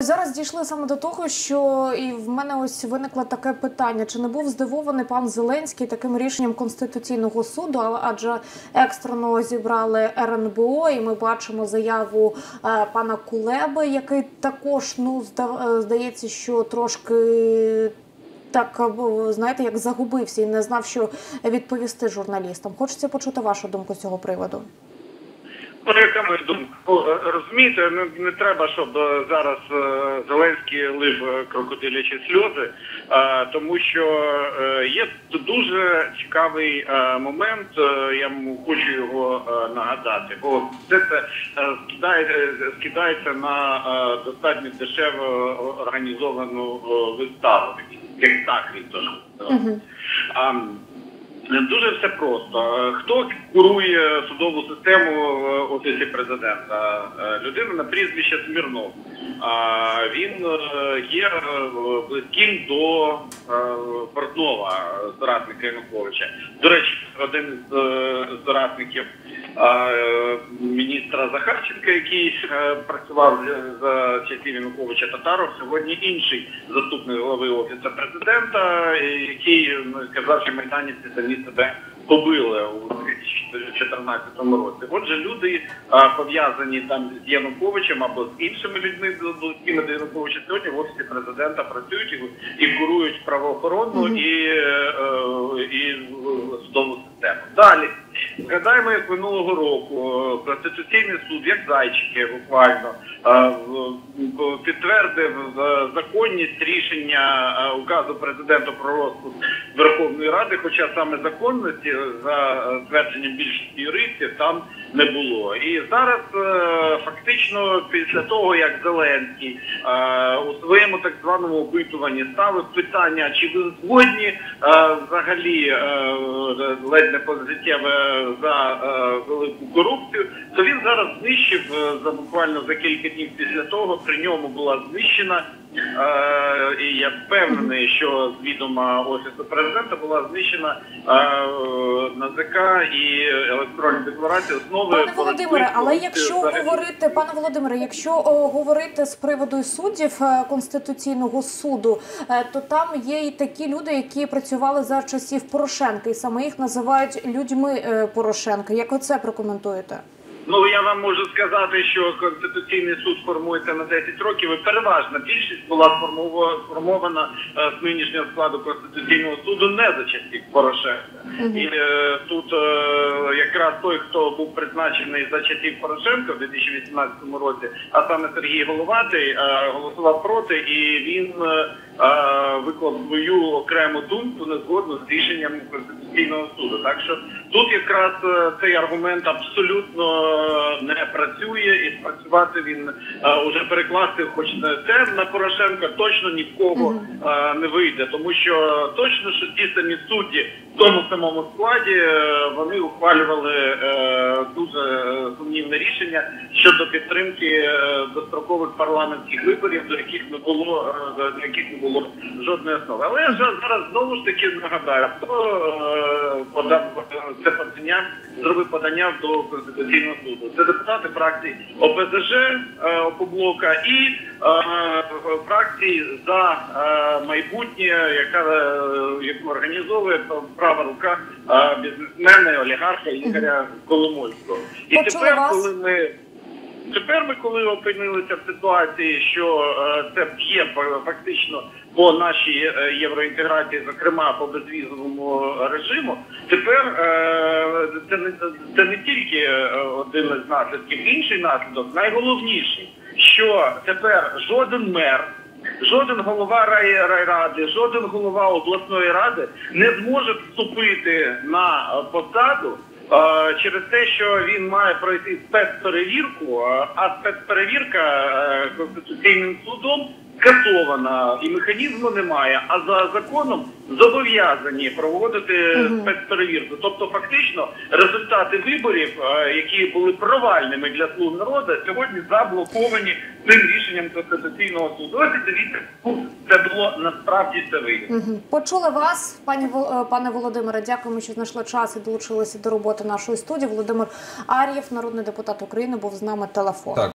Зараз дійшли саме до того, що і в мене ось виникло таке питання. Чи не був здивований пан Зеленський таким рішенням Конституційного суду? Адже екстрено зібрали РНБО, і ми бачимо заяву пана Кулеби, який також, здається, що трошки так, знаєте, як загубився і не знав, що відповісти журналістам. Хочеться почути вашу думку з цього приводу. Яка моя думка? Розумієте, не треба, щоб зараз Зеленський лив крокодилячі сльози, тому що є дуже цікавий момент, я хочу його нагадати, бо це скидається на достатньо дешево організовану виставу, спектаклі. Дуже все просто. Хто курує судову систему в Офісі Президента? Людина на прізвище Смірнов. Він є близьким до Портнова, соратника Януковича. До речі, один з соратників міністра Захарченка, який працював за часів Януковича, Татаров, сьогодні інший заступник голови Офісу Президента, який сказав, що майданівці самі себе побили у 2014 році. Отже, люди, пов'язані там з Януковичем або з іншими людьми, близькими до Януковича, сьогодні в Офісі Президента працюють і курують правоохоронну і судову систему. Далі. Згадаємо, як минулого року Конституційний суд, як зайчики буквально, підтвердив законність рішення указу Президента про розпуск Верховної Ради, хоча саме законності, за твердженням більшості юристів, там не було. І зараз фактично після того, як Зеленський у своєму так званому опитуванні ставив питання, чи ви згодні взагалі ледь не позитивне за велику корупцію, то він зараз знищив, буквально за кілька днів після того, при ньому була знищена, і я впевнений, що з відома Офісу Президента була знищена НАЗК і електронні декларації основи. Пане Володимире, але якщо говорити з приводу суддів Конституційного суду, то там є і такі люди, які працювали за часів Порошенка, і саме їх називають людьми Порошенка. Як ви це прокоментуєте? Ну, я вам можу сказати, що Конституційний суд формується на 10 років, і переважна більшість була сформована з нинішнього складу Конституційного суду не за часів Порошенка. І тут якраз той, хто був призначений за часів Порошенка в 2018 році, а саме Сергій Головатий, голосував проти, і він виклав свою окрему думку незгодну з рішенням Конституційного суду. Так що тут якраз цей аргумент абсолютно не працює, і спрацювати він уже перекласти, хоч це на Порошенка, точно ні в кого не вийде. Тому що точно, що ті самі судді в тому самому складі, вони ухвалювали дуже сумнівне рішення щодо підтримки дострокових парламентських виборів, до яких не було жодної основи. Але я зараз знову ж таки нагадаю, хто зробив подання до Конституційного суду. Це депутати фракції ОПЗЖ, Опоблока і фракції «За майбутнє», яку організовує права рука бізнесмена, олігарха Ігоря Коломойського. І тепер ми, коли опинилися в ситуації, що це б'є фактично по нашій євроінтеграції, зокрема по безвізовому режиму, тепер це не тільки один із наслідків, інший наслідок, найголовніший, що тепер жоден мер, жоден голова райради, жоден голова обласної ради не зможе вступити на посаду через те, що він має пройти спецперевірку, а спецперевірка Конституційним судом скасована і механізму немає, а за законом зобов'язані проводити спецперевірку. Тобто фактично результати виборів, які були провальними для «Слуг народу», сьогодні заблоковані цим рішенням Конституційного суду. Ось дивіться, це було насправді це вийде. Почули вас, пане Володимире. Дякуємо, що знайшли час і долучилися до роботи нашої студії. Володимир Ар'єв, народний депутат України, був з нами телефоном.